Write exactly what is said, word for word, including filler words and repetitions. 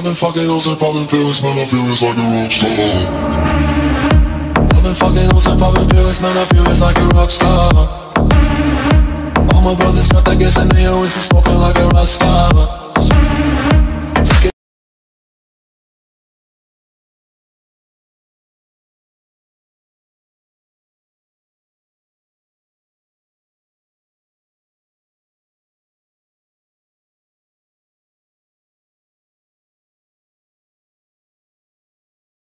I've been fucking hoes and popping pills, man, I feel it's like a rock star. I've been fucking hoes and popping pills, man, I feel it's like a rock star. All my brothers got that gas and they always be smoking like a rock star.